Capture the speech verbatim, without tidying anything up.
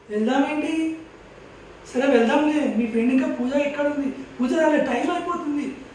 వెళ్దామేంటి? సరే వెళ్దాంలే, మీ ఫ్రెండ్ ఇంకా పూజ ఎక్కడ ఉంది? పూజ రాలే, టైం అయిపోతుంది.